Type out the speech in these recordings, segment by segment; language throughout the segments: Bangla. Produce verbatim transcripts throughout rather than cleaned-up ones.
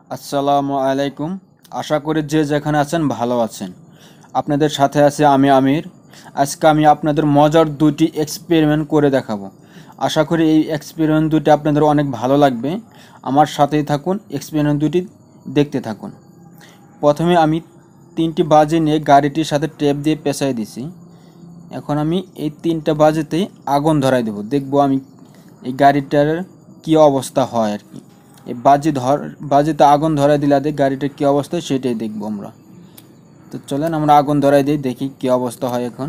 আসসালামু আলাইকুম। আশা করি যে যেখানে আছেন ভালো আছেন। আপনাদের সাথে আছে আমি আমির। আজকে আমি আপনাদের মজার দুটি এক্সপেরিমেন্ট করে দেখাবো। আশা করি এই এক্সপেরিমেন্ট দুটি আপনাদের অনেক ভালো লাগবে। আমার সাথেই থাকুন, এক্সপেরিমেন্ট দুটি দেখতে থাকুন। প্রথমে আমি তিনটি বাজি নিয়ে গাড়িটির সাথে টেপ দিয়ে পেঁচাই দিছি। এখন আমি এই তিনটা বাজিতেই আগুন ধরাই দেব। দেখব আমি এই গাড়িটার কী অবস্থা হয় আর কি। এই বাজি ধর বাজিতে আগুন ধরাই দিলে গাড়িটার কী অবস্থা সেটাই দেখবো আমরা। তো চলেন আমরা আগুন ধরাই দিই, দেখি কী অবস্থা হয়। এখন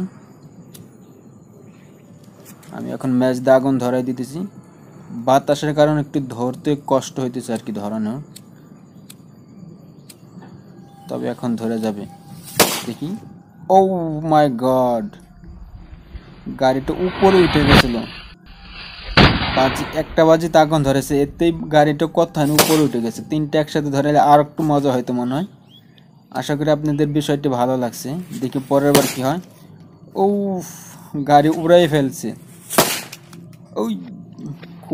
আমি এখন ম্যাচ দিয়ে আগুন ধরাই দিতেছি। বাতাসের কারণে একটু ধরতে কষ্ট হইতেছে আর কি, ধরানো। তবে এখন ধরে যাবে, দেখি। ও মাই গড, গাড়িটা উপরে উঠে গেছিল। বাজি একটা বাজিতে আগুন ধরেছে, এতেই গাড়িটা কোথায় উপরে উঠে গেছে। তিনটা একসাথে ধরালে আর একটু মজা হয়তো মনে হয়। আশা করি আপনাদের বিষয়টি ভালো লাগছে। দেখি পরের বার কি হয়। ও গাড়ি উড়াই ফেলছে। ওই খুব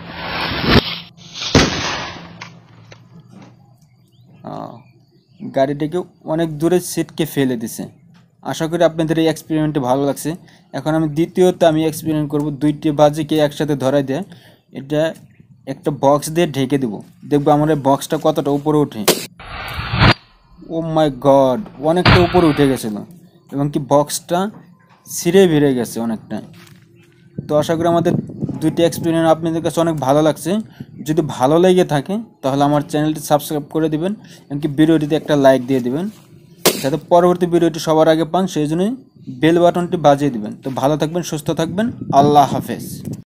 গাড়িটাকে অনেক দূরে সিটকে ফেলে দিছে। আশা করি আপনাদের এই এক্সপেরিমেন্টটি ভালো লাগছে। এখন আমি দ্বিতীয়ত আমি এক্সপেরিমেন্ট করব, দুইটি বাজিকে একসাথে ধরাই দিয়ে এটা একটা বক্স দিয়ে ঢেকে দেবো। দেখবো আমার এই বক্সটা কতটা উপরে ওঠে। ও মাই গড, অনেকটা উপরে উঠে গেছিলো এবং কি বক্সটা ছিঁড়ে বেড়ে গেছে অনেকটা। তো আশা করি আমাদের দুইটি এক্সপেরিমেন্ট আপনাদের কাছে অনেক ভালো লাগছে। যদি ভালো লেগে থাকে তাহলে আমার চ্যানেলটি সাবস্ক্রাইব করে দেবেন, এমনকি ভিডিওটিতে একটা লাইক দিয়ে দেবেন, যাতে পরবর্তী ভিডিওটি সবার আগে পান। সেই জন্যই বেল বাটনটি বাজিয়ে দেবেন। তো ভালো থাকবেন, সুস্থ থাকবেন। আল্লাহ হাফেজ।